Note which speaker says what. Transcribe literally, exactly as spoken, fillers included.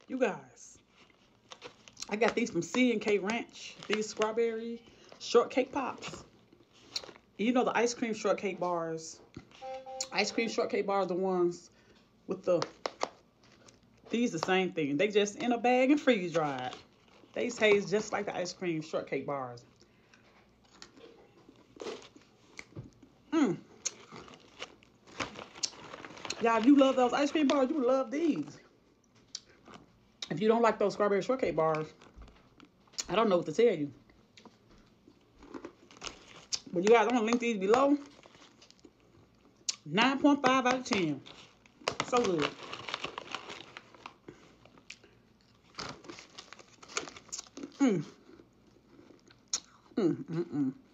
Speaker 1: You guys, I got these from C and K Ranch. These strawberry shortcake pops. You know the ice cream shortcake bars. Ice cream shortcake bars, the ones with the, these the same thing. They just in a bag and freeze dried. They taste just like the ice cream shortcake bars. Mmm. Y'all, if you love those ice cream bars, you would love these. If you don't like those strawberry shortcake bars, I don't know what to tell you. But you guys, I'm going to link these below. nine point five out of ten. So good. Mmm. Mmm, mmm, mmm.